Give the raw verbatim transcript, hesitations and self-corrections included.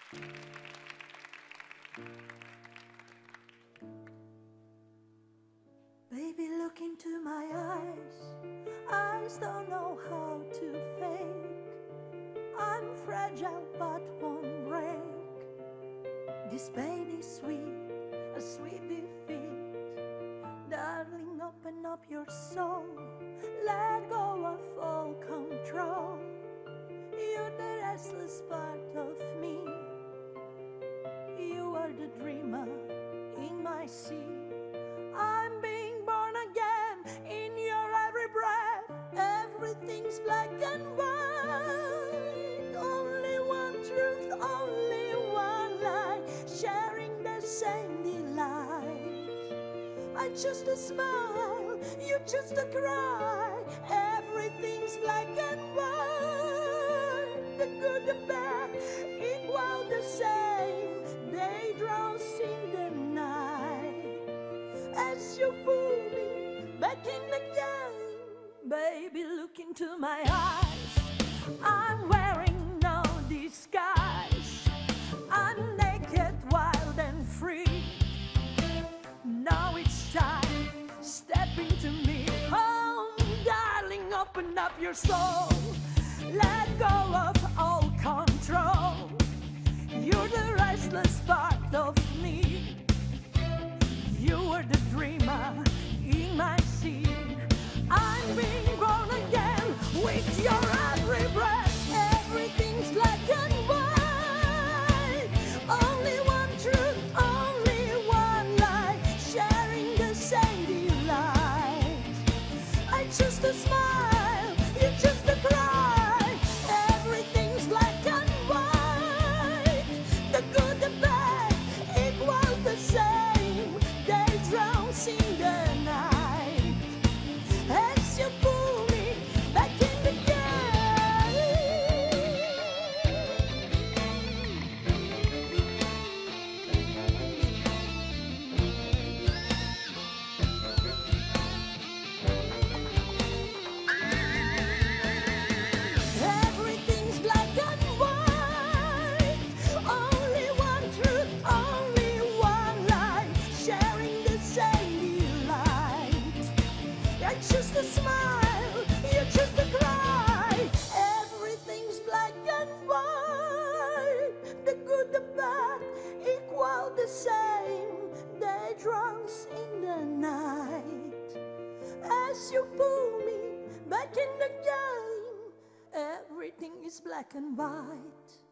Baby, look into my eyes. Eyes don't know how to fake. I'm fragile but won't break. This pain is sweet, a sweet defeat. Darling, open up your soul. Let go of all control. You're the restless part of me. You are the dreamer in my sea. I'm being born again in your every breath. Everything's black and white. Only one truth, only one lie. Sharing the same delight. I choose to smile, you choose to cry. Everything's black and white. The good, the bad, equal the same. They drowns in the night. As you pull me back in the game. Baby, look into my eyes. I'm wearing no disguise. I'm naked, wild and free. Now it's time, step into me. Oh, darling, open up your soul. Let go of all control. You're the restless part of me. You were the dreamer in my sea. I'm being born again with your every breath. Everything's black and white. Only one truth, only one lie. Sharing the same delight. I choose to smile, you choose to cry. Everything's black and white. The good, the bad, equal the same. They drowns in the night. As you pull me back in the game. Everything's black and white. Only one truth, only one lie. Sharing the same delight. I choose to smile, you choose to cry. Everything's black and white. The good, the bad, equal the same. They drowns in the night. As you pull me back in the game. Everything is black and white.